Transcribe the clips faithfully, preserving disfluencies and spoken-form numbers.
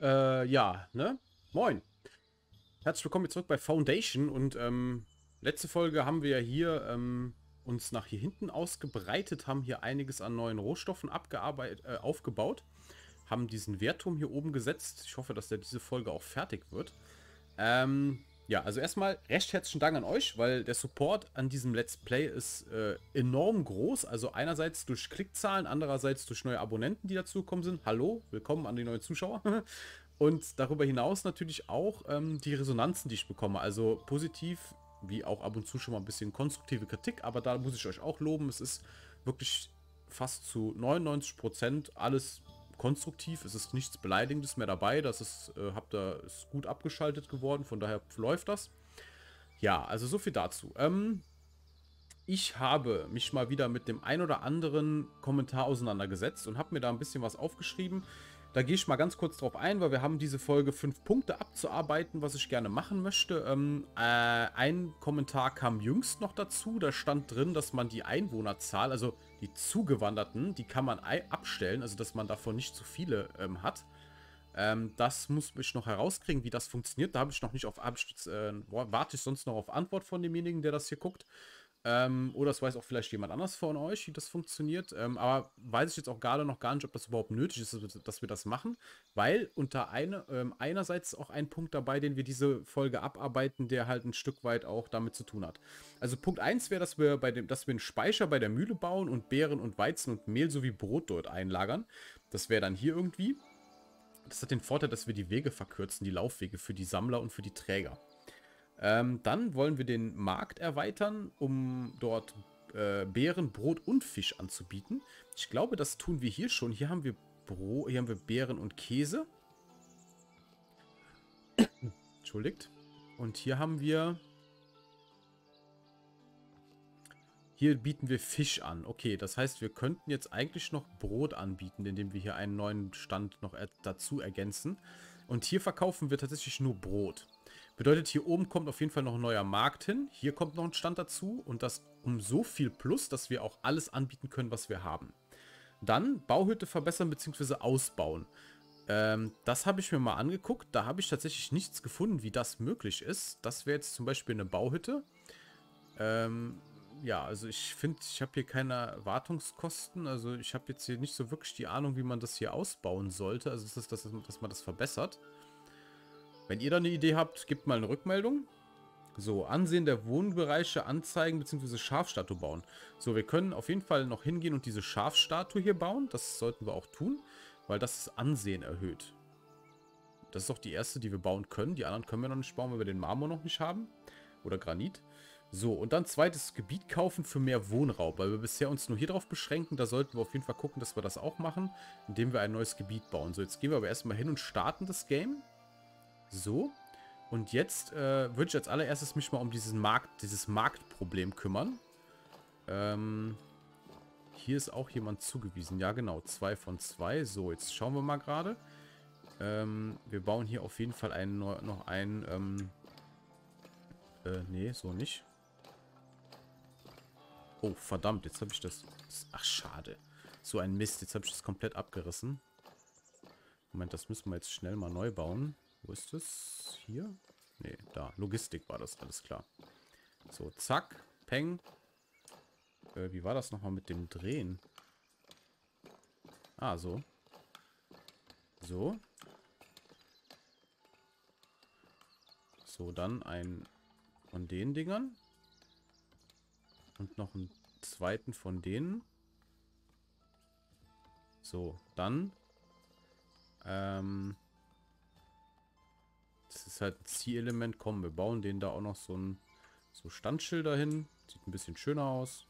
Äh, ja, ne? Moin. Herzlich willkommen hier zurück bei Foundation und ähm, letzte Folge haben wir ja hier ähm, uns nach hier hinten ausgebreitet, haben hier einiges an neuen Rohstoffen abgearbeitet, äh, aufgebaut, haben diesen Wehrturm hier oben gesetzt. Ich hoffe, dass der diese Folge auch fertig wird. Ähm, ja, also erstmal recht herzlichen Dank an euch, weil der Support an diesem Let's Play ist äh, enorm groß. Also einerseits durch Klickzahlen, andererseits durch neue Abonnenten, die dazugekommen sind. Hallo, willkommen an die neuen Zuschauer. Und darüber hinaus natürlich auch ähm, die Resonanzen, die ich bekomme. Also positiv, wie auch ab und zu schon mal ein bisschen konstruktive Kritik. Aber da muss ich euch auch loben. Es ist wirklich fast zu neunundneunzig Prozent alles konstruktiv. Es ist nichts Beleidigendes mehr dabei. Das ist, äh, habt ihr, ist gut abgeschaltet geworden. Von daher läuft das. Ja, also so viel dazu. Ähm, ich habe mich mal wieder mit dem ein oder anderen Kommentar auseinandergesetzt und habe mir da ein bisschen was aufgeschrieben. Da gehe ich mal ganz kurz drauf ein, weil wir haben diese Folge fünf Punkte abzuarbeiten, was ich gerne machen möchte. Ähm, äh, ein Kommentar kam jüngst noch dazu. Da stand drin, dass man die Einwohnerzahl, also die Zugewanderten, die kann man abstellen, also dass man davon nicht zu viele ähm, hat. Ähm, das muss ich noch herauskriegen, wie das funktioniert. Da habe ich noch nicht auf, hab ich, äh, warte ich sonst noch auf Antwort von demjenigen, der das hier guckt. Ähm, oder es weiß auch vielleicht jemand anders von euch, wie das funktioniert. Ähm, aber weiß ich jetzt auch gerade noch gar nicht, ob das überhaupt nötig ist, dass wir das machen. Weil unter eine, ähm, einerseits auch ein Punkt dabei, den wir diese Folge abarbeiten, der halt ein Stück weit auch damit zu tun hat. Also Punkt eins wäre, dass wir bei dem, dass wir einen Speicher bei der Mühle bauen und Beeren und Weizen und Mehl sowie Brot dort einlagern. Das wäre dann hier irgendwie. Das hat den Vorteil, dass wir die Wege verkürzen, die Laufwege für die Sammler und für die Träger. Ähm, dann wollen wir den Markt erweitern, um dort äh, Beeren, Brot und Fisch anzubieten. Ich glaube, das tun wir hier schon. Hier haben wir Brot, hier haben wir Beeren und Käse. Entschuldigt. Und hier haben wir... Hier bieten wir Fisch an. Okay, das heißt, wir könnten jetzt eigentlich noch Brot anbieten, indem wir hier einen neuen Stand noch er dazu ergänzen. Und hier verkaufen wir tatsächlich nur Brot. Bedeutet, hier oben kommt auf jeden Fall noch ein neuer Markt hin. Hier kommt noch ein Stand dazu und das um so viel plus, dass wir auch alles anbieten können, was wir haben. Dann Bauhütte verbessern bzw. ausbauen. Ähm, das habe ich mir mal angeguckt. Da habe ich tatsächlich nichts gefunden, wie das möglich ist. Das wäre jetzt zum Beispiel eine Bauhütte. Ähm, ja, also ich finde, ich habe hier keine Wartungskosten. Also ich habe jetzt hier nicht so wirklich die Ahnung, wie man das hier ausbauen sollte. Also das ist, dass, dass man das verbessert. Wenn ihr da eine Idee habt, gebt mal eine Rückmeldung. So, Ansehen der Wohnbereiche anzeigen bzw. Schafstatue bauen. So, wir können auf jeden Fall noch hingehen und diese Schafstatue hier bauen. Das sollten wir auch tun, weil das das Ansehen erhöht. Das ist auch die erste, die wir bauen können. Die anderen können wir noch nicht bauen, weil wir den Marmor noch nicht haben. Oder Granit. So, und dann zweites Gebiet kaufen für mehr Wohnraum, weil wir bisher uns nur hier drauf beschränken. Da sollten wir auf jeden Fall gucken, dass wir das auch machen, indem wir ein neues Gebiet bauen. So, jetzt gehen wir aber erstmal hin und starten das Game. So. Und jetzt äh, würde ich als allererstes mich mal um diesen Markt, dieses Marktproblem kümmern. Ähm, hier ist auch jemand zugewiesen. Ja, genau. Zwei von zwei. So, jetzt schauen wir mal gerade. Ähm, wir bauen hier auf jeden Fall einen, noch einen, ähm, äh, nee, so nicht. Oh, verdammt, jetzt habe ich das, das... Ach, schade. So ein Mist, jetzt habe ich das komplett abgerissen. Moment, das müssen wir jetzt schnell mal neu bauen. Wo ist das? Hier? Nee, da. Logistik war das, alles klar. So, zack, peng. Äh, wie war das nochmal mit dem Drehen? Ah, so. So. So, dann ein von den Dingern. Und noch einen zweiten von denen. So, dann. Ähm. Das ist halt ein Zierelement. Komm, wir bauen den da auch noch so ein so Standschilder hin. Sieht ein bisschen schöner aus.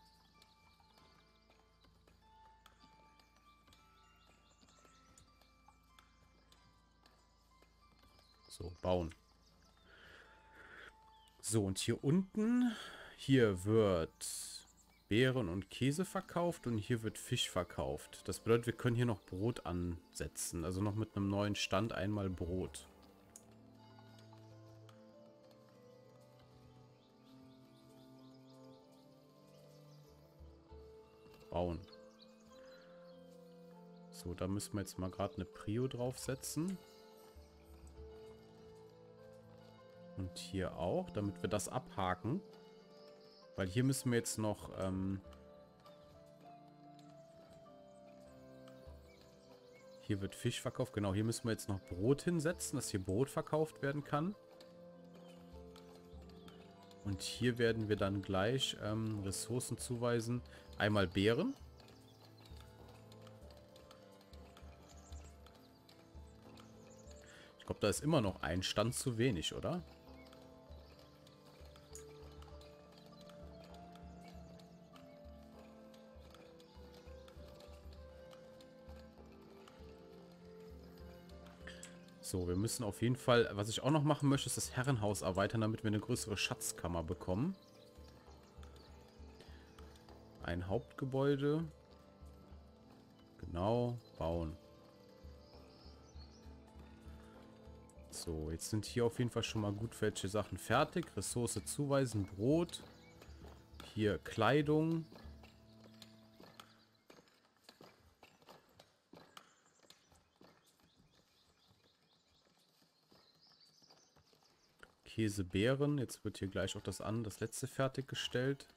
So, bauen. So, und hier unten, hier wird Beeren und Käse verkauft und hier wird Fisch verkauft. Das bedeutet, wir können hier noch Brot ansetzen. Also noch mit einem neuen Stand einmal Brot. Bauen. So, da müssen wir jetzt mal gerade eine Prio draufsetzen. Und hier auch, damit wir das abhaken. Weil hier müssen wir jetzt noch... Ähm, hier wird Fisch verkauft. Genau, hier müssen wir jetzt noch Brot hinsetzen, dass hier Brot verkauft werden kann. Und hier werden wir dann gleich ähm, Ressourcen zuweisen. Einmal Beeren. Ich glaube, da ist immer noch ein Stand zu wenig, oder? So, wir müssen auf jeden Fall, was ich auch noch machen möchte, ist das Herrenhaus erweitern, damit wir eine größere Schatzkammer bekommen. Ein Hauptgebäude. Genau, bauen. So, jetzt sind hier auf jeden Fall schon mal gut welche Sachen fertig. Ressource zuweisen, Brot. Hier Kleidung. Käse, Beeren. Jetzt wird hier gleich auch das an, das letzte fertiggestellt.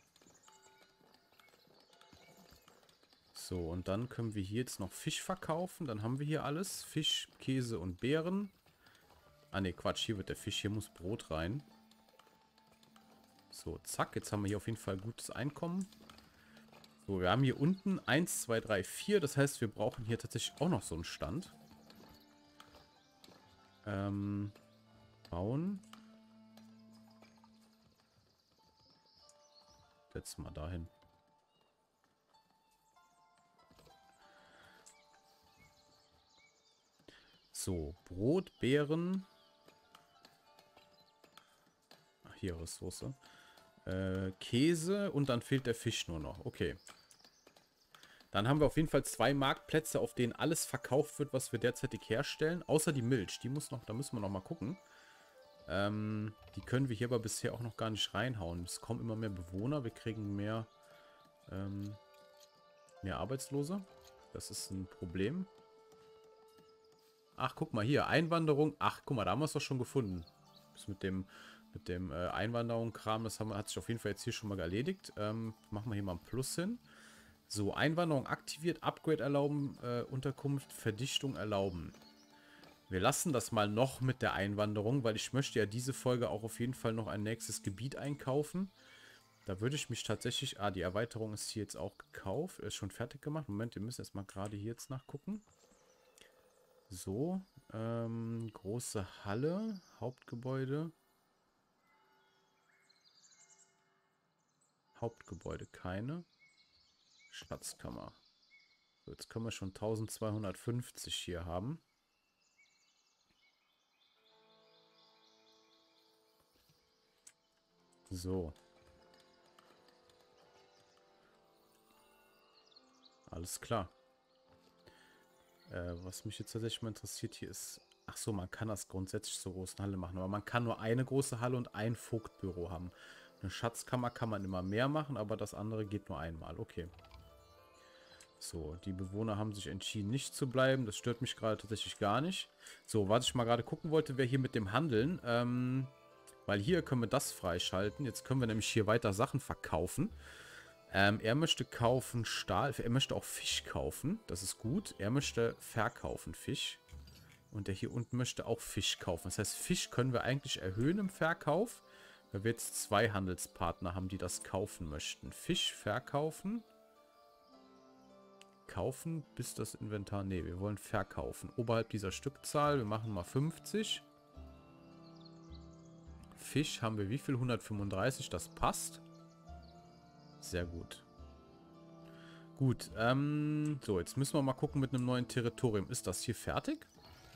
So, und dann können wir hier jetzt noch Fisch verkaufen. Dann haben wir hier alles. Fisch, Käse und Beeren. Ah ne, Quatsch, hier wird der Fisch. Hier muss Brot rein. So, zack. Jetzt haben wir hier auf jeden Fall gutes Einkommen. So, wir haben hier unten eins, zwei, drei, vier. Das heißt, wir brauchen hier tatsächlich auch noch so einen Stand. Ähm, bauen. Setzen wir dahin. So, Brot, Beeren. Ach, hier Ressource. Äh, Käse und dann fehlt der Fisch nur noch. Okay. Dann haben wir auf jeden Fall zwei Marktplätze, auf denen alles verkauft wird, was wir derzeitig herstellen. Außer die Milch. Die muss noch, da müssen wir noch mal gucken. Ähm, die können wir hier aber bisher auch noch gar nicht reinhauen. Es kommen immer mehr Bewohner. Wir kriegen mehr, ähm, mehr Arbeitslose. Das ist ein Problem. Ach, guck mal hier. Einwanderung. Ach, guck mal, da haben wir es doch schon gefunden. Das mit dem, mit dem äh, Einwanderung-Kram, das haben, hat sich auf jeden Fall jetzt hier schon mal erledigt. Ähm, machen wir hier mal ein Plus hin. So, Einwanderung aktiviert. Upgrade erlauben. Äh, Unterkunft. Verdichtung erlauben. Wir lassen das mal noch mit der Einwanderung, weil ich möchte ja diese Folge auch auf jeden Fall noch ein nächstes Gebiet einkaufen. Da würde ich mich tatsächlich... Ah, die Erweiterung ist hier jetzt auch gekauft. Ist schon fertig gemacht. Moment, wir müssen erstmal gerade hier jetzt nachgucken. So, ähm, große Halle, Hauptgebäude. Hauptgebäude keine. Schatzkammer. So, jetzt können wir schon eintausendzweihundertfünfzig hier haben. So. Alles klar. Äh, was mich jetzt tatsächlich mal interessiert hier ist... Ach so, man kann das grundsätzlich zur großen Halle machen. Aber man kann nur eine große Halle und ein Vogtbüro haben. Eine Schatzkammer kann man immer mehr machen, aber das andere geht nur einmal. Okay. So, die Bewohner haben sich entschieden, nicht zu bleiben. Das stört mich gerade tatsächlich gar nicht. So, was ich mal gerade gucken wollte, wäre hier mit dem Handeln. Ähm... Weil hier können wir das freischalten. Jetzt können wir nämlich hier weiter Sachen verkaufen. Ähm, er möchte kaufen Stahl. Er möchte auch Fisch kaufen. Das ist gut. Er möchte verkaufen Fisch. Und der hier unten möchte auch Fisch kaufen. Das heißt, Fisch können wir eigentlich erhöhen im Verkauf. Weil wir jetzt zwei Handelspartner haben, die das kaufen möchten. Fisch verkaufen. Kaufen bis das Inventar. Ne, wir wollen verkaufen. Oberhalb dieser Stückzahl. Wir machen mal fünfzig. Fisch haben wir wie viel? hundertfünfunddreißig, das passt. Sehr gut. Gut, ähm, so, jetzt müssen wir mal gucken mit einem neuen Territorium. Ist das hier fertig?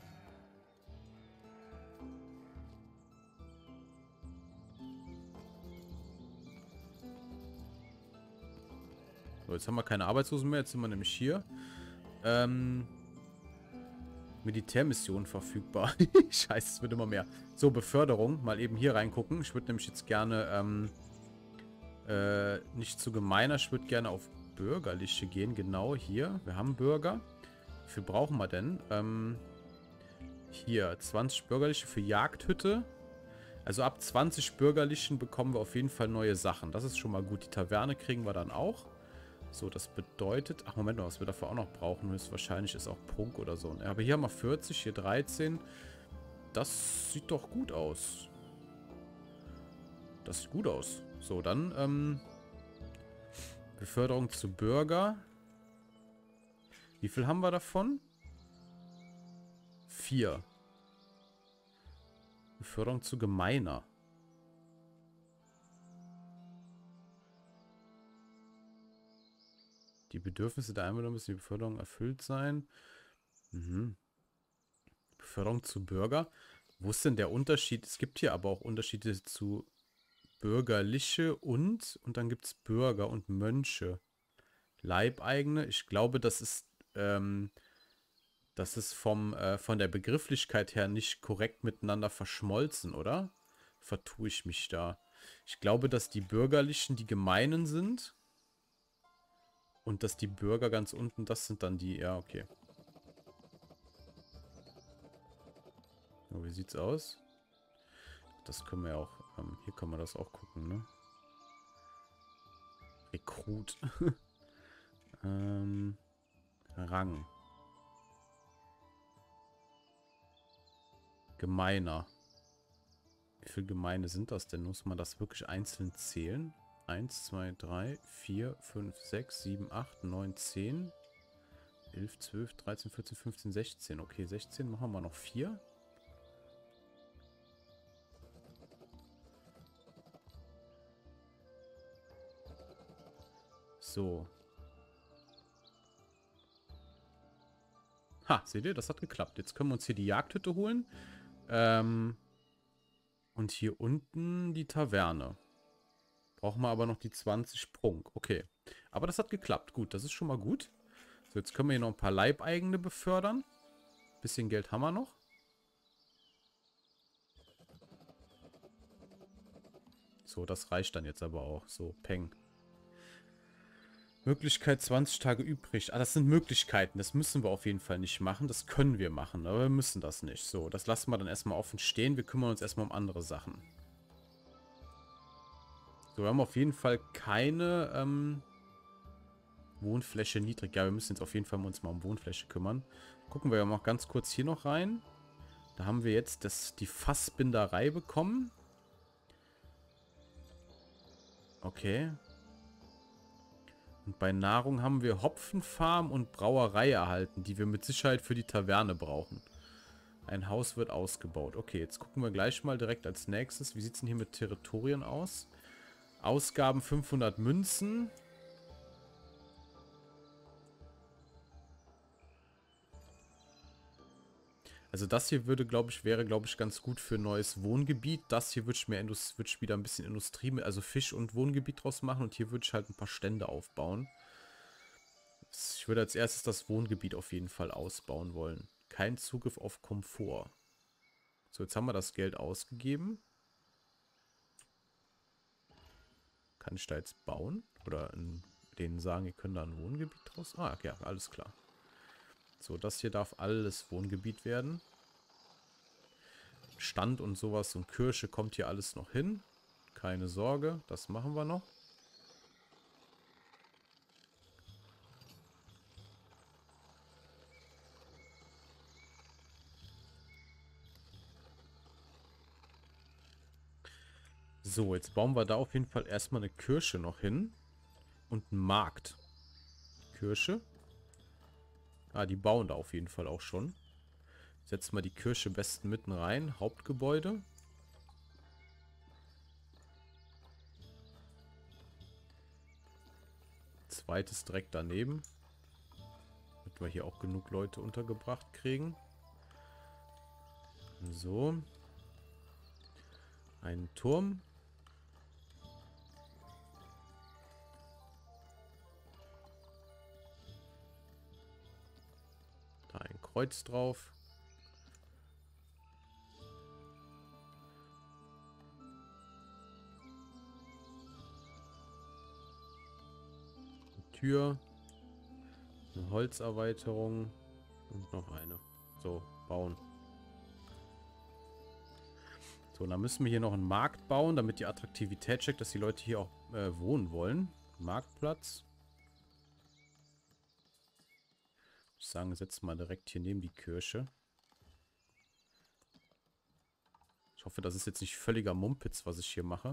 So, jetzt haben wir keine Arbeitslosen mehr, jetzt sind wir nämlich hier. Ähm... Militärmission verfügbar. Scheiße, es wird immer mehr. So, Beförderung. Mal eben hier reingucken. Ich würde nämlich jetzt gerne, ähm, äh, nicht zu gemeiner. Ich würde gerne auf bürgerliche gehen. Genau, hier. Wir haben Bürger. Wie viel brauchen wir denn? Ähm, hier, zwanzig bürgerliche für Jagdhütte. Also ab zwanzig Bürgerlichen bekommen wir auf jeden Fall neue Sachen. Das ist schon mal gut. Die Taverne kriegen wir dann auch. So, das bedeutet... Ach, Moment mal, was wir dafür auch noch brauchen, höchstwahrscheinlich ist auch Prunk oder so. Aber hier haben wir vierzig, hier dreizehn. Das sieht doch gut aus. Das sieht gut aus. So, dann, ähm... Beförderung zu Bürger. Wie viel haben wir davon? Vier. Beförderung zu Gemeiner. Die Bedürfnisse der Einwohner müssen die Beförderung erfüllt sein. Mhm. Beförderung zu Bürger. Wo ist denn der Unterschied? Es gibt hier aber auch Unterschiede zu Bürgerliche und, und dann gibt es Bürger und Mönche. Leibeigene. Ich glaube, das ist, ähm, das ist vom, äh, von der Begrifflichkeit her nicht korrekt miteinander verschmolzen, oder? Vertue ich mich da? Ich glaube, dass die Bürgerlichen die Gemeinen sind. Und dass die Bürger ganz unten, das sind dann die, ja, okay. So, wie sieht's aus? Das können wir ja auch, ähm, hier kann man das auch gucken, ne? Rekrut. ähm, Rang. Gemeiner. Wie viele Gemeine sind das denn? Muss man das wirklich einzeln zählen? eins, zwei, drei, vier, fünf, sechs, sieben, acht, neun, zehn, elf, zwölf, dreizehn, vierzehn, fünfzehn, sechzehn. Okay, sechzehn machen wir noch vier. So. Ha, seht ihr, das hat geklappt. Jetzt können wir uns hier die Jagdhütte holen. Ähm, und hier unten die Taverne. Brauchen wir aber noch die zwanzig Prunk. Okay. Aber das hat geklappt. Gut, das ist schon mal gut. So, jetzt können wir hier noch ein paar Leibeigene befördern. Bisschen Geld haben wir noch. So, das reicht dann jetzt aber auch. So, Peng. Möglichkeit zwanzig Tage übrig. Ah, das sind Möglichkeiten. Das müssen wir auf jeden Fall nicht machen. Das können wir machen, aber wir müssen das nicht. So, das lassen wir dann erstmal offen stehen. Wir kümmern uns erstmal um andere Sachen. So, wir haben auf jeden Fall keine ähm, Wohnfläche niedrig. Ja, wir müssen jetzt auf jeden Fall uns mal um Wohnfläche kümmern. Gucken wir ja mal ganz kurz hier noch rein. Da haben wir jetzt das, die Fassbinderei bekommen. Okay. Und bei Nahrung haben wir Hopfenfarm und Brauerei erhalten, die wir mit Sicherheit für die Taverne brauchen. Ein Haus wird ausgebaut. Okay, jetzt gucken wir gleich mal direkt als nächstes. Wie sieht es denn hier mit Territorien aus? Ausgaben fünfhundert Münzen. Also das hier würde, glaube ich, wäre, glaube ich, ganz gut für ein neues Wohngebiet. Das hier würde ich mir Indus würde ich wieder ein bisschen Industrie, also Fisch- und Wohngebiet draus machen. Und hier würde ich halt ein paar Stände aufbauen. Ich würde als erstes das Wohngebiet auf jeden Fall ausbauen wollen. Kein Zugriff auf Komfort. So, jetzt haben wir das Geld ausgegeben. Kann ich da jetzt bauen? Oder in denen sagen, ihr könnt da ein Wohngebiet draus... Ah, ja, alles klar. So, das hier darf alles Wohngebiet werden. Stand und sowas und Kirche kommt hier alles noch hin. Keine Sorge, das machen wir noch. So, jetzt bauen wir da auf jeden Fall erstmal eine Kirche noch hin. Und einen Markt. Kirche. Ah, die bauen da auf jeden Fall auch schon. Setzen wir die Kirche am besten mitten rein. Hauptgebäude. Zweites direkt daneben. Damit wir hier auch genug Leute untergebracht kriegen. So. Ein Turm. Da ein Kreuz drauf. Eine Tür. Eine Holzerweiterung. Und noch eine. So, bauen. So, dann müssen wir hier noch einen Markt bauen, damit die Attraktivität checkt, dass die Leute hier auch äh, wohnen wollen. Marktplatz. Ich sagen, setzen wir direkt hier neben die Kirche. Ich hoffe, das ist jetzt nicht völliger Mumpitz, was ich hier mache.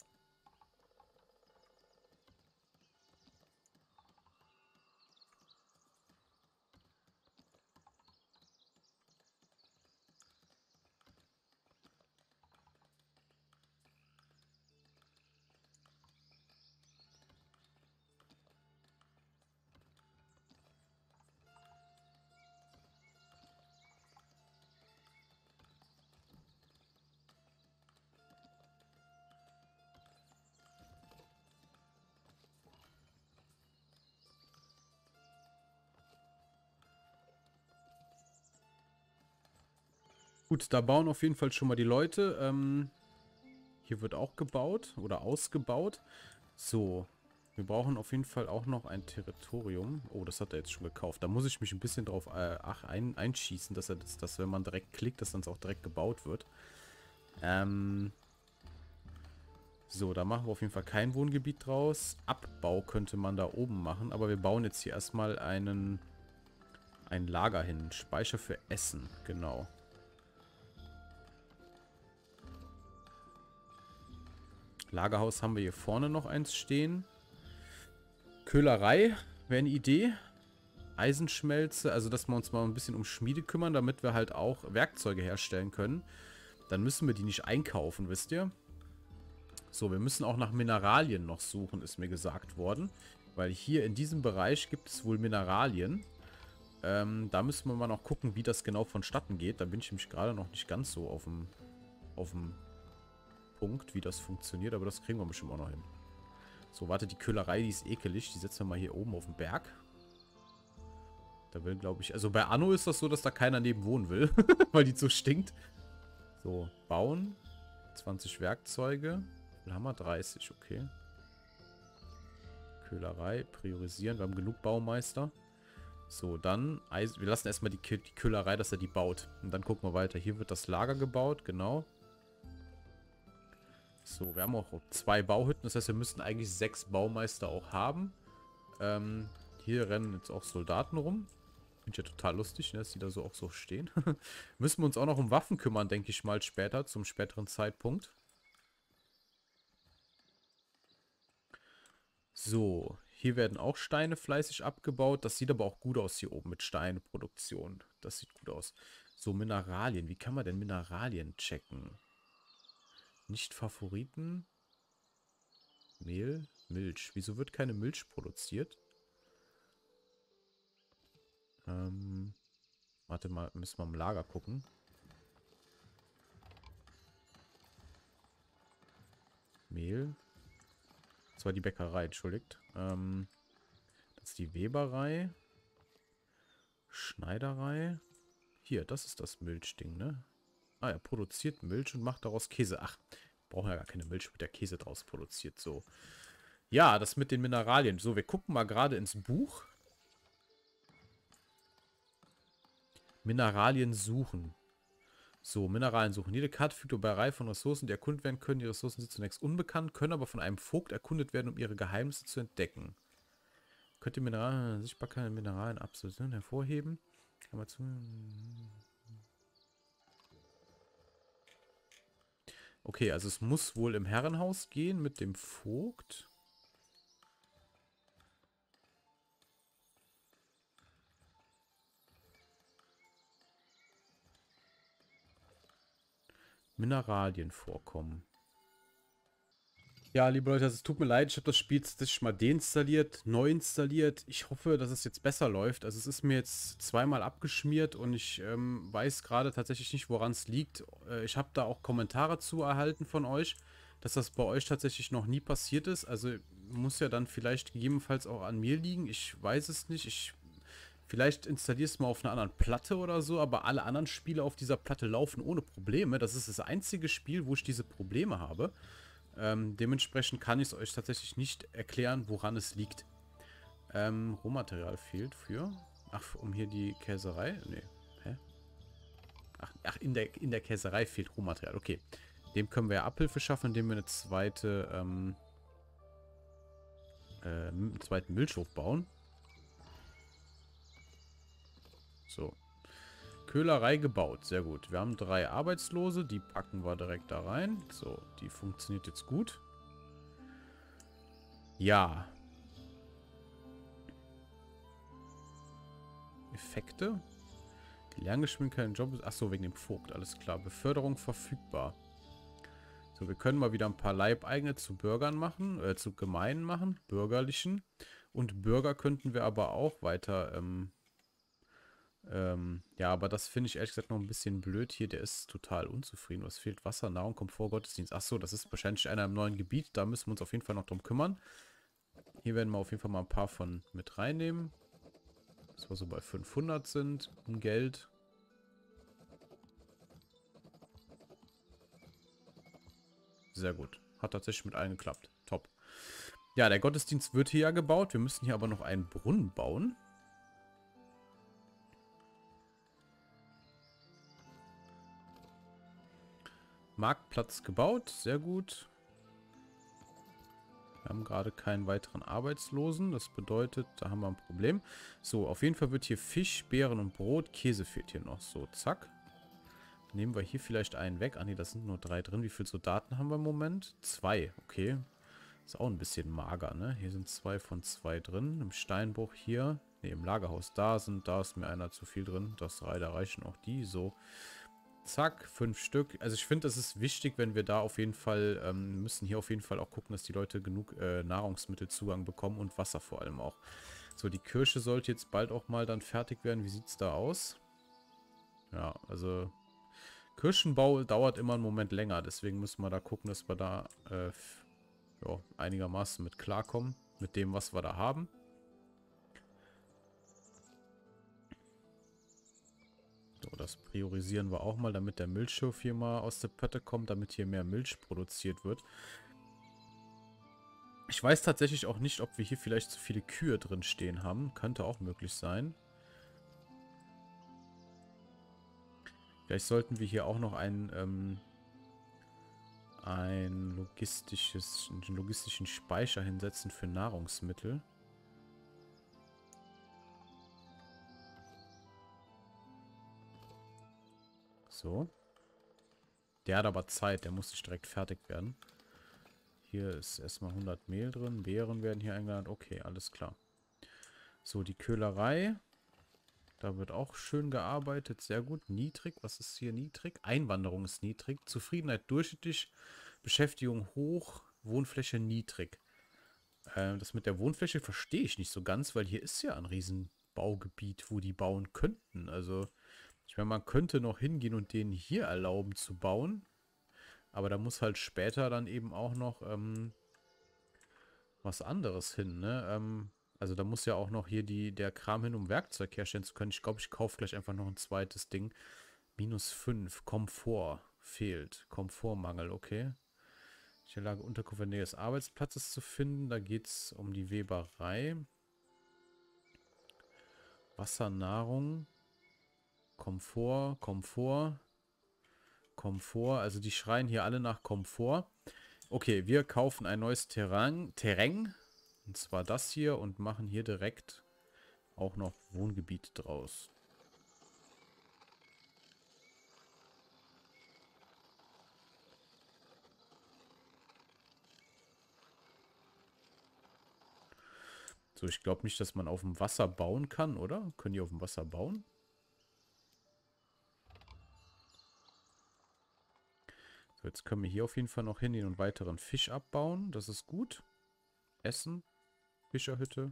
Gut, da bauen auf jeden Fall schon mal die Leute. Ähm, hier wird auch gebaut oder ausgebaut. So, wir brauchen auf jeden Fall auch noch ein Territorium. Oh, das hat er jetzt schon gekauft. Da muss ich mich ein bisschen drauf äh, ach, ein, einschießen, dass er das, dass wenn man direkt klickt, dass dann auch direkt gebaut wird. Ähm, so, da machen wir auf jeden Fall kein Wohngebiet draus. Abbau könnte man da oben machen, aber wir bauen jetzt hier erstmal einen ein Lager hin. Speicher für Essen, genau. Lagerhaus haben wir hier vorne noch eins stehen. Köhlerei wäre eine Idee. Eisenschmelze, also dass wir uns mal ein bisschen um Schmiede kümmern, damit wir halt auch Werkzeuge herstellen können. Dann müssen wir die nicht einkaufen, wisst ihr? So, wir müssen auch nach Mineralien noch suchen, ist mir gesagt worden. Weil hier in diesem Bereich gibt es wohl Mineralien. Ähm, da müssen wir mal noch gucken, wie das genau vonstatten geht. Da bin ich nämlich gerade noch nicht ganz so auf dem, auf dem Punkt, wie das funktioniert. Aber das kriegen wir bestimmt auch noch hin. So, warte, die Köhlerei, die ist ekelig. Die setzen wir mal hier oben auf den Berg. Da will, glaube ich... Also bei Anno ist das so, dass da keiner neben wohnen will. Weil die so stinkt. So, bauen. zwanzig Werkzeuge. Wie viel haben wir? dreißig, okay. Köhlerei, priorisieren. Wir haben genug Baumeister. So, dann... Eis wir lassen erstmal die, die Köhlerei, dass er die baut. Und dann gucken wir weiter. Hier wird das Lager gebaut, genau. So, wir haben auch zwei Bauhütten. Das heißt, wir müssten eigentlich sechs Baumeister auch haben. Ähm, hier rennen jetzt auch Soldaten rum. Finde ich ja total lustig, ne, dass die da so auch so stehen. Müssen wir uns auch noch um Waffen kümmern, denke ich mal später, zum späteren Zeitpunkt. So, hier werden auch Steine fleißig abgebaut. Das sieht aber auch gut aus hier oben mit Steineproduktion. Das sieht gut aus. So, Mineralien. Wie kann man denn Mineralien checken? Nicht Favoriten. Mehl, Milch. Wieso wird keine Milch produziert? Ähm, warte mal, müssen wir im Lager gucken. Mehl. Das war die Bäckerei, entschuldigt. Ähm, das ist die Weberei. Schneiderei. Hier, das ist das Milchding, ne? Ah, er produziert Milch und macht daraus Käse. Ach, brauchen ja gar keine Milch, wird der Käse draus produziert. So. Ja, das mit den Mineralien. So, wir gucken mal gerade ins Buch. Mineralien suchen. So, Mineralien suchen. Jede Karte fügt über eine Reihe von Ressourcen, die erkundet werden können. Die Ressourcen sind zunächst unbekannt, können aber von einem Vogt erkundet werden, um ihre Geheimnisse zu entdecken. Könnt ihr Mineralien, Sichtbarkeit Mineralien absolut hervorheben? Kann man zu... Okay, also es muss wohl im Herrenhaus gehen mit dem Vogt. Mineralien vorkommen. Ja, liebe Leute, also es tut mir leid, ich habe das Spiel tatsächlich mal deinstalliert, neu installiert. Ich hoffe, dass es jetzt besser läuft. Also es ist mir jetzt zweimal abgeschmiert und ich ähm, weiß gerade tatsächlich nicht, woran es liegt. Äh, ich habe da auch Kommentare zu erhalten von euch, dass das bei euch tatsächlich noch nie passiert ist. Also muss ja dann vielleicht gegebenenfalls auch an mir liegen. Ich weiß es nicht. Ich vielleicht installiere es mal auf einer anderen Platte oder so, aber alle anderen Spiele auf dieser Platte laufen ohne Probleme. Das ist das einzige Spiel, wo ich diese Probleme habe. Ähm, dementsprechend kann ich es euch tatsächlich nicht erklären, woran es liegt. Ähm, Rohmaterial fehlt für... Ach, um hier die Käserei... Nee. Hä? Ach, ach in, der, in der Käserei fehlt Rohmaterial. Okay. Dem können wir ja Abhilfe schaffen, indem wir eine zweite, ähm, äh, einen zweiten Milchhof bauen. So. Köhlerei gebaut. Sehr gut. Wir haben drei Arbeitslose. Die packen wir direkt da rein. So, die funktioniert jetzt gut. Ja. Effekte. Die Lerngeschwindigkeit im Job ist... Achso, wegen dem Vogt. Alles klar. Beförderung verfügbar. So, wir können mal wieder ein paar Leibeigene zu Bürgern machen. Äh, zu Gemeinen machen. Bürgerlichen. Und Bürger könnten wir aber auch weiter... Ähm, Ähm, ja, aber das finde ich ehrlich gesagt noch ein bisschen blöd hier. Der ist total unzufrieden. Was fehlt? Wasser, Nahrung, Komfort, Gottesdienst. Achso, das ist wahrscheinlich einer im neuen Gebiet. Da müssen wir uns auf jeden Fall noch drum kümmern. Hier werden wir auf jeden Fall mal ein paar von mit reinnehmen. Dass wir so bei fünfhundert sind. Um Geld. Sehr gut. Hat tatsächlich mit allen geklappt. Top. Ja, der Gottesdienst wird hier ja gebaut. Wir müssen hier aber noch einen Brunnen bauen. Marktplatz gebaut, sehr gut. Wir haben gerade keinen weiteren Arbeitslosen. Das bedeutet, da haben wir ein Problem. So, auf jeden Fall wird hier Fisch, Beeren und Brot. Käse fehlt hier noch. So, zack. Nehmen wir hier vielleicht einen weg. Ah ne, das sind nur drei drin. Wie viele Soldaten haben wir im Moment? Zwei, okay. Ist auch ein bisschen mager, ne? Hier sind zwei von zwei drin. Im Steinbruch hier. Ne, im Lagerhaus da sind. Da ist mir einer zu viel drin. Das drei, da reichen auch die. So. Zack, fünf Stück. Also ich finde, das ist wichtig, wenn wir da auf jeden Fall, ähm, müssen hier auf jeden Fall auch gucken, dass die Leute genug äh, Nahrungsmittelzugang bekommen und Wasser vor allem auch. So, die Kirche sollte jetzt bald auch mal dann fertig werden. Wie sieht es da aus? Ja, also Kirchenbau dauert immer einen Moment länger. Deswegen müssen wir da gucken, dass wir da äh, ja, einigermaßen mit klarkommen. Mit dem, was wir da haben. So, das priorisieren wir auch mal, damit der Milchhof hier mal aus der Pötte kommt, damit hier mehr Milch produziert wird. Ich weiß tatsächlich auch nicht, ob wir hier vielleicht zu viele Kühe drin stehen haben. Könnte auch möglich sein. Vielleicht sollten wir hier auch noch ein, ähm, ein logistisches, einen logistischen Speicher hinsetzen für Nahrungsmittel. So. Der hat aber Zeit, der muss nicht direkt fertig werden. Hier ist erstmal hundert Mehl drin. Beeren werden hier eingeladen. Okay, alles klar. So, die Köhlerei. Da wird auch schön gearbeitet. Sehr gut. Niedrig. Was ist hier niedrig? Einwanderung ist niedrig. Zufriedenheit durchschnittlich. Beschäftigung hoch. Wohnfläche niedrig. Äh, das mit der Wohnfläche verstehe ich nicht so ganz, weil hier ist ja ein Riesenbaugebiet, wo die bauen könnten. Also, ich meine, man könnte noch hingehen und denen hier erlauben zu bauen. Aber da muss halt später dann eben auch noch ähm, was anderes hin, ne? Ähm, also da muss ja auch noch hier die, der Kram hin, um Werkzeug herstellen zu können. Ich glaube, ich kaufe gleich einfach noch ein zweites Ding. Minus fünf. Komfort fehlt. Komfortmangel, okay. Ich erlage Unterkunft in der Nähe des Arbeitsplatzes zu finden. Da geht es um die Weberei. Wasser, Nahrung. Komfort, Komfort. Komfort. Also die schreien hier alle nach Komfort. Okay, wir kaufen ein neues Terrain, Terrain. Und zwar das hier und machen hier direkt auch noch Wohngebiet draus. So, ich glaube nicht, dass man auf dem Wasser bauen kann, oder? Können die auf dem Wasser bauen? So, jetzt können wir hier auf jeden Fall noch hingehen und weiteren Fisch abbauen. Das ist gut. Essen. Fischerhütte.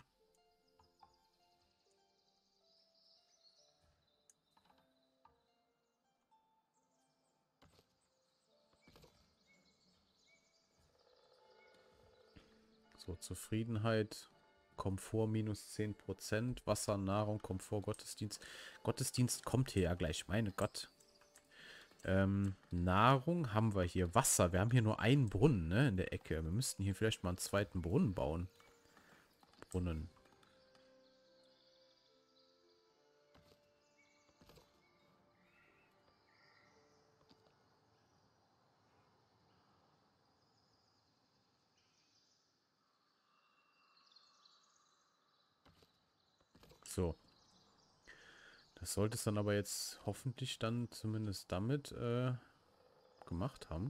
So, Zufriedenheit. Komfort minus zehn Prozent. Wasser, Nahrung, Komfort, Gottesdienst. Gottesdienst kommt hier ja gleich. Meine Gott. Ähm, Nahrung haben wir hier. Wasser. Wir haben hier nur einen Brunnen, ne, in der Ecke. Wir müssten hier vielleicht mal einen zweiten Brunnen bauen. Brunnen. So. Das sollte es dann aber jetzt hoffentlich dann zumindest damit äh, gemacht haben.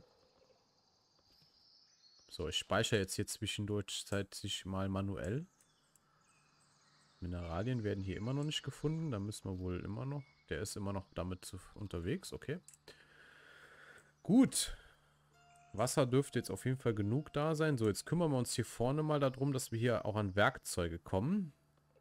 So, ich speichere jetzt hier zwischendurch zeitlich mal manuell. Mineralien werden hier immer noch nicht gefunden. Da müssen wir wohl immer noch... Der ist immer noch damit zu, unterwegs, okay. Gut. Wasser dürfte jetzt auf jeden Fall genug da sein. So, jetzt kümmern wir uns hier vorne mal darum, dass wir hier auch an Werkzeuge kommen.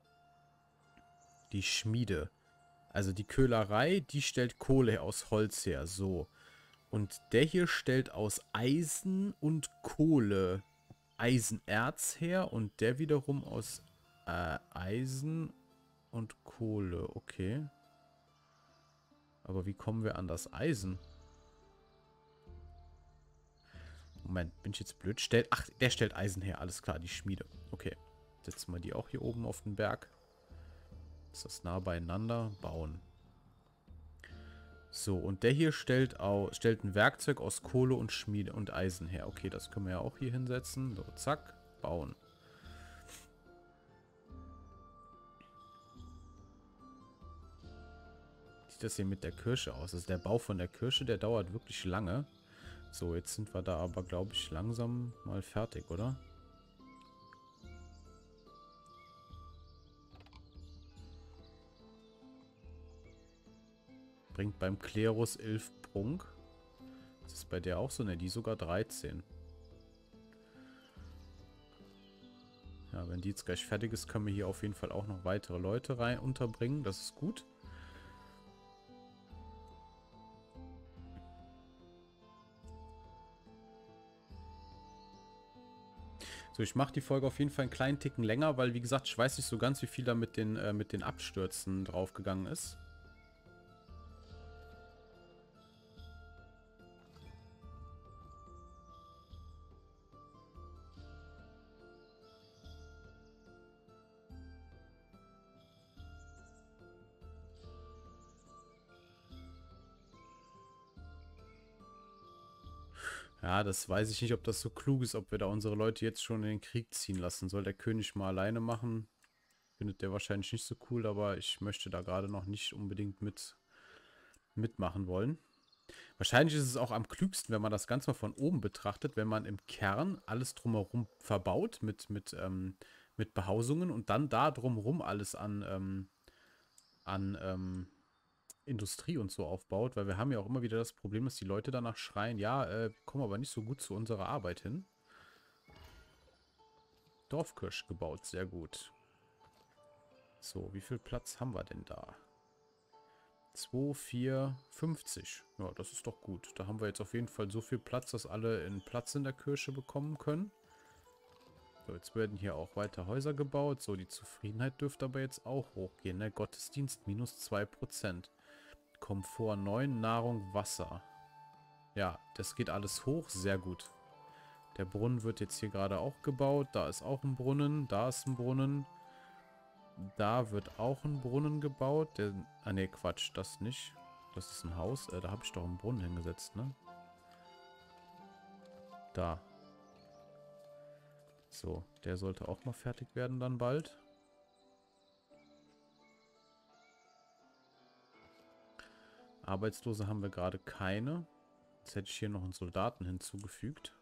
Die Schmiede. Also die Köhlerei, die stellt Kohle aus Holz her. So. Und der hier stellt aus Eisen und Kohle Eisenerz her. Und der wiederum aus äh, Eisen und Kohle. Okay. Aber wie kommen wir an das Eisen? Moment, bin ich jetzt blöd? Stellt, ach, der stellt Eisen her. Alles klar, die Schmiede. Okay. Setzen wir die auch hier oben auf den Berg. Ist das nah beieinander? Bauen. So, und der hier stellt, auch, stellt ein Werkzeug aus Kohle und Schmiede und Eisen her. Okay, das können wir ja auch hier hinsetzen. So, zack. Bauen. Wie sieht das hier mit der Kirche aus? Also der Bau von der Kirche, der dauert wirklich lange. So, jetzt sind wir da aber, glaube ich, langsam mal fertig, oder? Bringt beim Klerus elf Prunk. Das ist bei der auch so, ne? Die sogar dreizehn. Ja, wenn die jetzt gleich fertig ist, können wir hier auf jeden Fall auch noch weitere Leute rein unterbringen. Das ist gut. So, ich mache die Folge auf jeden Fall einen kleinen Ticken länger, weil, wie gesagt, ich weiß nicht so ganz, wie viel da mit den, äh, mit den Abstürzen draufgegangen ist. Ja, das weiß ich nicht, ob das so klug ist, ob wir da unsere Leute jetzt schon in den Krieg ziehen lassen. Soll der König mal alleine machen? Findet der wahrscheinlich nicht so cool, aber ich möchte da gerade noch nicht unbedingt mit mitmachen wollen. Wahrscheinlich ist es auch am klügsten, wenn man das Ganze mal von oben betrachtet, wenn man im Kern alles drumherum verbaut mit, mit, ähm, mit Behausungen und dann da drumherum alles an, ähm, an ähm, Industrie und so aufbaut, weil wir haben ja auch immer wieder das Problem, dass die Leute danach schreien, ja, äh, wir kommen aber nicht so gut zu unserer Arbeit hin. Dorfkirsch gebaut, sehr gut. So, wie viel Platz haben wir denn da? zwei, vier, fünfzig. Ja, das ist doch gut. Da haben wir jetzt auf jeden Fall so viel Platz, dass alle einen Platz in der Kirche bekommen können. So, jetzt werden hier auch weiter Häuser gebaut. So, die Zufriedenheit dürfte aber jetzt auch hochgehen. Ne? Gottesdienst minus zwei Prozent. Komfort neun, Nahrung, Wasser. Ja, das geht alles hoch. Sehr gut. Der Brunnen wird jetzt hier gerade auch gebaut. Da ist auch ein Brunnen. Da ist ein Brunnen. Da wird auch ein Brunnen gebaut. Der, ah ne, Quatsch, das nicht. Das ist ein Haus. Äh, da habe ich doch einen Brunnen hingesetzt, ne? Da. So, der sollte auch mal fertig werden dann bald. Arbeitslose haben wir gerade keine. Jetzt hätte ich hier noch einen Soldaten hinzugefügt.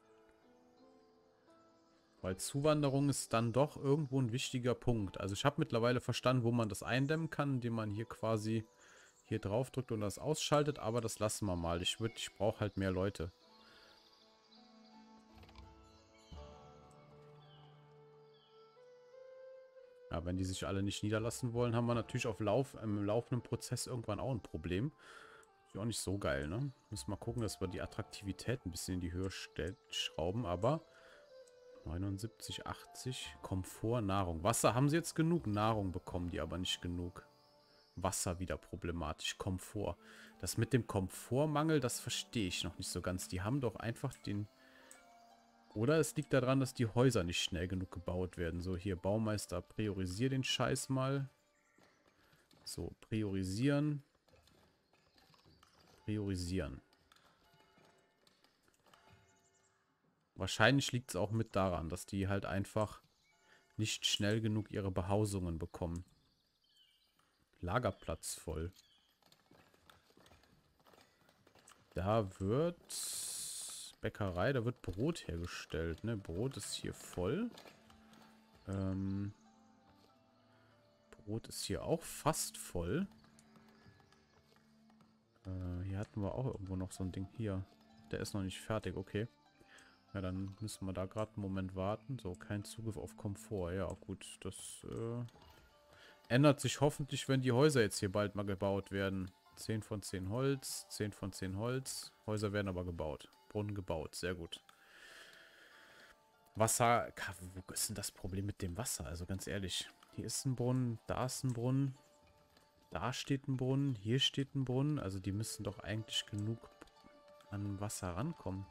Weil Zuwanderung ist dann doch irgendwo ein wichtiger Punkt. Also ich habe mittlerweile verstanden, wo man das eindämmen kann, indem man hier quasi hier drauf drückt und das ausschaltet. Aber das lassen wir mal. Ich, würd, ich brauche halt mehr Leute. Ja, wenn die sich alle nicht niederlassen wollen, haben wir natürlich auf Lauf, im laufenden Prozess irgendwann auch ein Problem. Ist ja auch nicht so geil, ne? Müssen wir gucken, dass wir die Attraktivität ein bisschen in die Höhe schrauben, aber neunundsiebzig, achtzig, Komfort, Nahrung. Wasser haben sie jetzt genug, Nahrung bekommen die aber nicht genug. Wasser wieder problematisch, Komfort. Das mit dem Komfortmangel, das verstehe ich noch nicht so ganz. Die haben doch einfach den... Oder es liegt daran, dass die Häuser nicht schnell genug gebaut werden. So, hier, Baumeister, priorisier den Scheiß mal. So, priorisieren. Priorisieren. Wahrscheinlich liegt es auch mit daran, dass die halt einfach nicht schnell genug ihre Behausungen bekommen. Lagerplatz voll. Da wird Bäckerei, da wird Brot hergestellt. Ne? Brot ist hier voll. Ähm, Brot ist hier auch fast voll. Äh, hier hatten wir auch irgendwo noch so ein Ding. Hier, der ist noch nicht fertig, okay. Ja, dann müssen wir da gerade einen Moment warten. So, kein Zugriff auf Komfort. Ja, gut, das äh, ändert sich hoffentlich, wenn die Häuser jetzt hier bald mal gebaut werden. zehn von zehn Holz, zehn von zehn Holz. Häuser werden aber gebaut. Brunnen gebaut, sehr gut. Wasser, wo ist denn das Problem mit dem Wasser? Also ganz ehrlich, hier ist ein Brunnen, da ist ein Brunnen, da steht ein Brunnen, hier steht ein Brunnen. Also die müssen doch eigentlich genug an Wasser rankommen.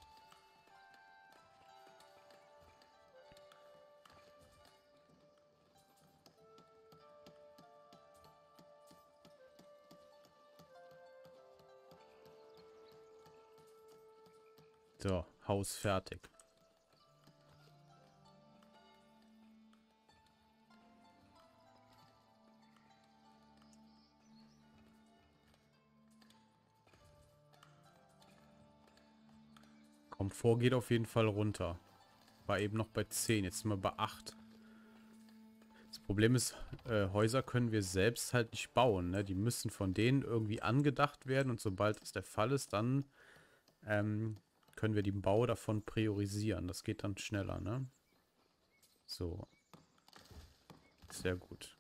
So, Haus fertig. Komfort geht auf jeden Fall runter. War eben noch bei zehn, jetzt sind wir bei acht. Das Problem ist, äh, Häuser können wir selbst halt nicht bauen. Ne? Die müssen von denen irgendwie angedacht werden und sobald das der Fall ist, dann ähm, können wir den Bau davon priorisieren. Das geht dann schneller, ne? So. Sehr gut.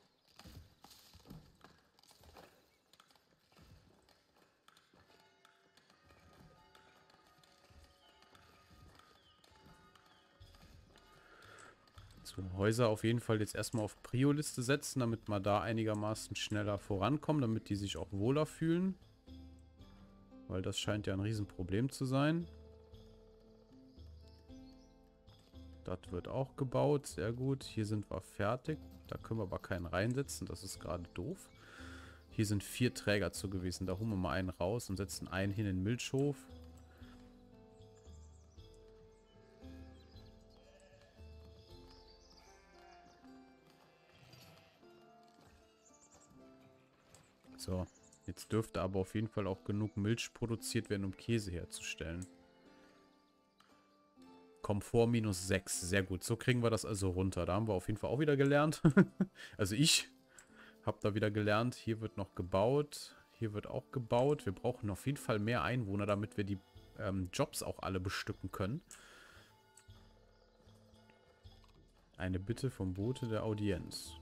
So, Häuser auf jeden Fall jetzt erstmal auf Prio-Liste setzen, damit wir da einigermaßen schneller vorankommen, damit die sich auch wohler fühlen. Weil das scheint ja ein Riesenproblem zu sein. Das wird auch gebaut, sehr gut. Hier sind wir fertig. Da können wir aber keinen reinsetzen, das ist gerade doof. Hier sind vier Träger zugewiesen. Da holen wir mal einen raus und setzen einen hin in den Milchhof. So, jetzt dürfte aber auf jeden Fall auch genug Milch produziert werden, um Käse herzustellen. Komfort minus sechs, sehr gut. So kriegen wir das also runter. Da haben wir auf jeden Fall auch wieder gelernt. Also ich habe da wieder gelernt. Hier wird noch gebaut. Hier wird auch gebaut. Wir brauchen auf jeden Fall mehr Einwohner, damit wir die ähm, Jobs auch alle bestücken können. Eine Bitte vom Bote der Audienz.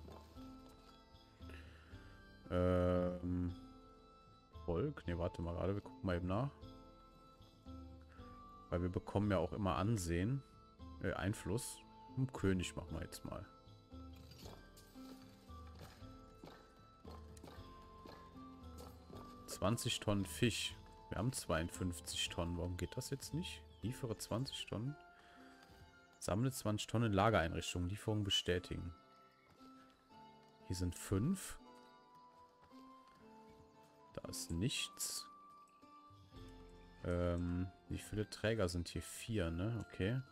Ähm, Volk? Ne, warte mal gerade. Wir gucken mal eben nach. Weil wir bekommen ja auch immer Ansehen. Äh, Einfluss. Hm, König machen wir jetzt mal. zwanzig Tonnen Fisch. Wir haben zweiundfünfzig Tonnen. Warum geht das jetzt nicht? Liefere zwanzig Tonnen. Sammle zwanzig Tonnen Lagereinrichtungen. Lieferung bestätigen. Hier sind fünf. Da ist nichts. Ähm, wie viele Träger sind hier? Vier, ne? Okay.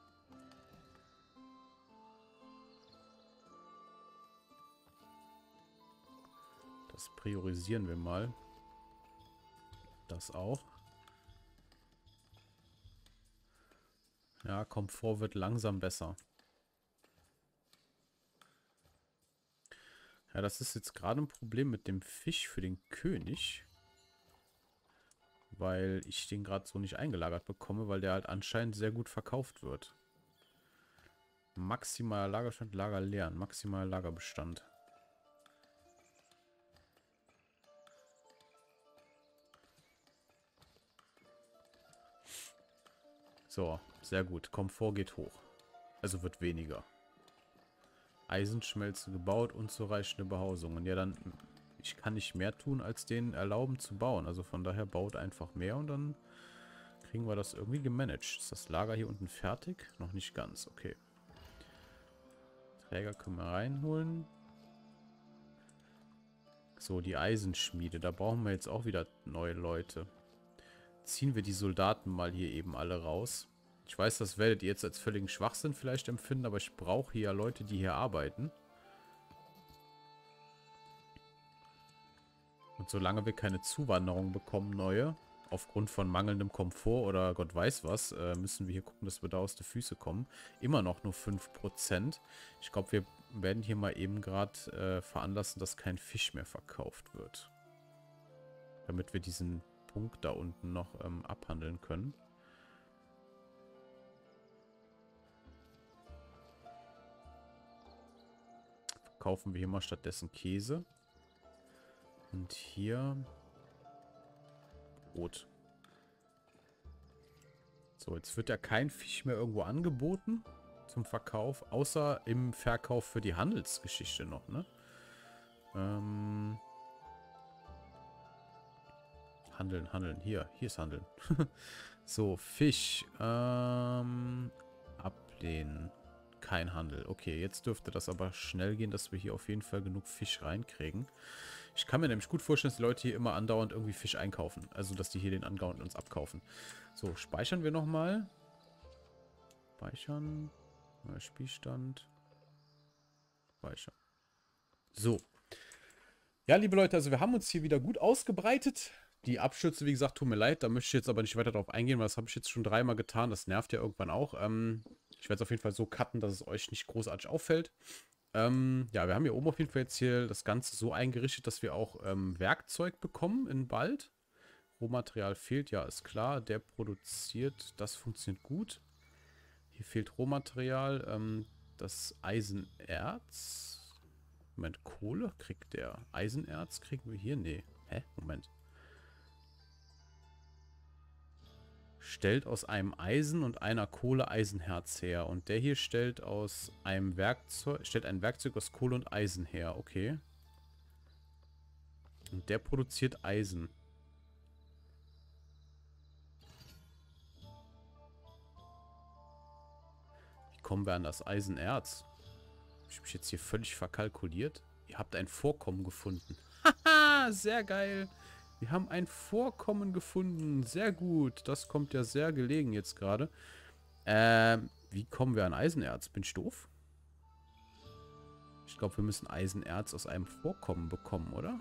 Das priorisieren wir mal. Das auch. Ja, Komfort wird langsam besser. Ja, das ist jetzt gerade ein Problem mit dem Fisch für den König. Weil ich den gerade so nicht eingelagert bekomme, weil der halt anscheinend sehr gut verkauft wird. Maximaler Lagerstand, Lager leeren. Maximaler Lagerbestand. So, sehr gut. Komfort geht hoch. Also wird weniger. Eisenschmelze gebaut, unzureichende Behausungen. Ja, dann... Ich kann nicht mehr tun, als denen erlauben zu bauen. Also von daher baut einfach mehr und dann kriegen wir das irgendwie gemanagt. Ist das Lager hier unten fertig? Noch nicht ganz, okay. Träger können wir reinholen. So, die Eisenschmiede. Da brauchen wir jetzt auch wieder neue Leute. Ziehen wir die Soldaten mal hier eben alle raus. Ich weiß, das werdet ihr jetzt als völligen Schwachsinn vielleicht empfinden, aber ich brauche hier Leute, die hier arbeiten. Und solange wir keine Zuwanderung bekommen, neue, aufgrund von mangelndem Komfort oder Gott weiß was, äh, müssen wir hier gucken, dass wir da aus den Füßen kommen. Immer noch nur fünf Prozent. Ich glaube, wir werden hier mal eben gerade äh, veranlassen, dass kein Fisch mehr verkauft wird. Damit wir diesen Punkt da unten noch ähm, abhandeln können. Kaufen wir hier mal stattdessen Käse. Und hier Brot. So, jetzt wird ja kein Fisch mehr irgendwo angeboten zum Verkauf, außer im Verkauf für die Handelsgeschichte noch, ne? Ähm, handeln, handeln. Hier, hier ist Handeln. So, Fisch. Ähm, ablehnen. Kein Handel. Okay, jetzt dürfte das aber schnell gehen, dass wir hier auf jeden Fall genug Fisch reinkriegen. Ich kann mir nämlich gut vorstellen, dass die Leute hier immer andauernd irgendwie Fisch einkaufen. Also, dass die hier den andauernd uns abkaufen. So, speichern wir nochmal. Speichern. Neuer Spielstand. Speichern. So. Ja, liebe Leute, also wir haben uns hier wieder gut ausgebreitet. Die Abstürze, wie gesagt, tut mir leid. Da möchte ich jetzt aber nicht weiter drauf eingehen, weil das habe ich jetzt schon dreimal getan. Das nervt ja irgendwann auch. Ähm, ich werde es auf jeden Fall so cutten, dass es euch nicht großartig auffällt. Ähm, ja, wir haben hier oben auf jeden Fall jetzt hier das Ganze so eingerichtet, dass wir auch ähm, Werkzeug bekommen in bald. Rohmaterial fehlt, ja, ist klar. Der produziert, das funktioniert gut. Hier fehlt Rohmaterial. Ähm, das Eisenerz. Moment, Kohle kriegt der. Eisenerz kriegen wir hier? Nee. Hä? Moment. Stellt aus einem Eisen und einer Kohle Eisenherz her. Und der hier stellt aus einem Werkzeug, stellt ein Werkzeug aus Kohle und Eisen her. Okay. Und der produziert Eisen. Wie kommen wir an das Eisenerz? Hab ich mich jetzt hier völlig verkalkuliert? Ihr habt ein Vorkommen gefunden. Haha, sehr geil. Wir haben ein Vorkommen gefunden. Sehr gut. Das kommt ja sehr gelegen jetzt gerade. Ähm, wie kommen wir an Eisenerz? Bin ich doof? Ich glaube, wir müssen Eisenerz aus einem Vorkommen bekommen, oder?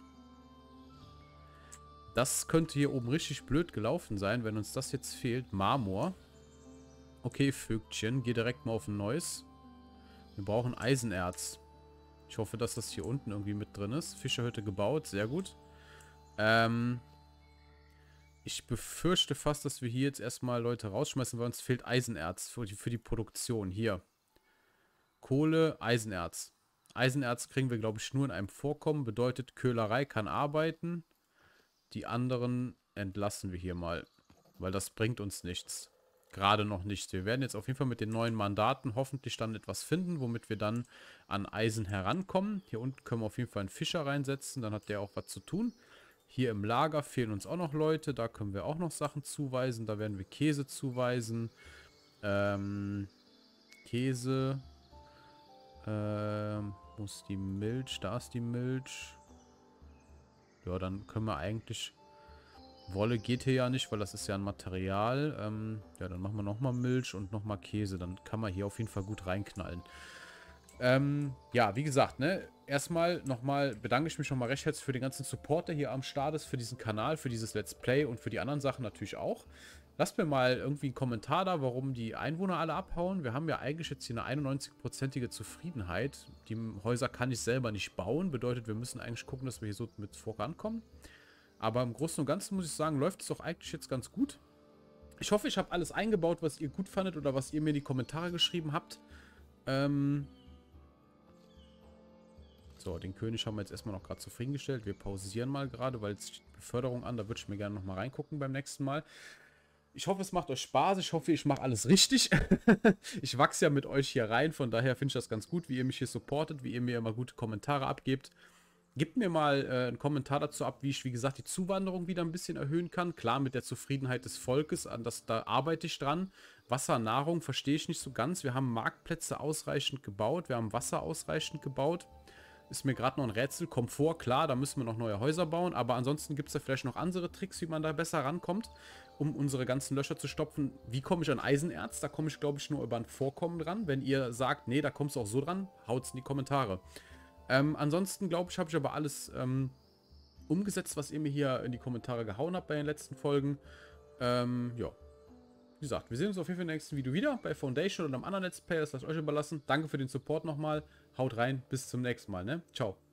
Das könnte hier oben richtig blöd gelaufen sein, wenn uns das jetzt fehlt. Marmor. Okay, Vögtchen. Geh direkt mal auf ein neues. Wir brauchen Eisenerz. Ich hoffe, dass das hier unten irgendwie mit drin ist. Fischerhütte gebaut. Sehr gut. Ähm, ich befürchte fast, dass wir hier jetzt erstmal Leute rausschmeißen, weil uns fehlt Eisenerz für die, für die Produktion. Hier. Kohle, Eisenerz. Eisenerz kriegen wir, glaube ich, nur in einem Vorkommen. Bedeutet, Köhlerei kann arbeiten. Die anderen entlassen wir hier mal. Weil das bringt uns nichts. Gerade noch nicht. Wir werden jetzt auf jeden Fall mit den neuen Mandaten hoffentlich dann etwas finden, womit wir dann an Eisen herankommen. Hier unten können wir auf jeden Fall einen Fischer reinsetzen. Dann hat der auch was zu tun. Hier im Lager fehlen uns auch noch Leute. Da können wir auch noch Sachen zuweisen. Da werden wir Käse zuweisen. Ähm, Käse. Ähm, muss die Milch. Da ist die Milch. Ja, dann können wir eigentlich... Wolle geht hier ja nicht, weil das ist ja ein Material. Ähm, ja, dann machen wir nochmal Milch und nochmal Käse. Dann kann man hier auf jeden Fall gut reinknallen. Ähm, ja, wie gesagt, ne, erstmal nochmal bedanke ich mich nochmal recht herzlich für den ganzen Support, der hier am Start ist, für diesen Kanal, für dieses Let's Play und für die anderen Sachen natürlich auch. Lasst mir mal irgendwie einen Kommentar da, warum die Einwohner alle abhauen. Wir haben ja eigentlich jetzt hier eine einundneunzig-prozentige Zufriedenheit. Die Häuser kann ich selber nicht bauen, bedeutet, wir müssen eigentlich gucken, dass wir hier so mit vorankommen. Aber im Großen und Ganzen muss ich sagen, läuft es doch eigentlich jetzt ganz gut. Ich hoffe, ich habe alles eingebaut, was ihr gut fandet oder was ihr mir in die Kommentare geschrieben habt. Ähm... So, den König haben wir jetzt erstmal noch gerade zufriedengestellt. Wir pausieren mal gerade, weil es steht Beförderung an. Da würde ich mir gerne nochmal reingucken beim nächsten Mal. Ich hoffe, es macht euch Spaß. Ich hoffe, ich mache alles richtig. Ich wachse ja mit euch hier rein. Von daher finde ich das ganz gut, wie ihr mich hier supportet, wie ihr mir immer gute Kommentare abgebt. Gebt mir mal äh, einen Kommentar dazu ab, wie ich, wie gesagt, die Zuwanderung wieder ein bisschen erhöhen kann. Klar, mit der Zufriedenheit des Volkes, an das, da arbeite ich dran. Wasser, Nahrung verstehe ich nicht so ganz. Wir haben Marktplätze ausreichend gebaut. Wir haben Wasser ausreichend gebaut. Ist mir gerade noch ein Rätsel. Komfort, klar, da müssen wir noch neue Häuser bauen. Aber ansonsten gibt es da vielleicht noch andere Tricks, wie man da besser rankommt, um unsere ganzen Löcher zu stopfen. Wie komme ich an Eisenerz? Da komme ich, glaube ich, nur über ein Vorkommen dran. Wenn ihr sagt, nee, da kommst du auch so dran, haut's in die Kommentare. Ähm, ansonsten, glaube ich, habe ich aber alles ähm, umgesetzt, was ihr mir hier in die Kommentare gehauen habt bei den letzten Folgen. Ähm, ja. Wie gesagt, wir sehen uns auf jeden Fall im nächsten Video wieder bei Foundation oder einem anderen Let's Play. Das lasst euch überlassen. Danke für den Support nochmal. Haut rein. Bis zum nächsten Mal. Ne? Ciao.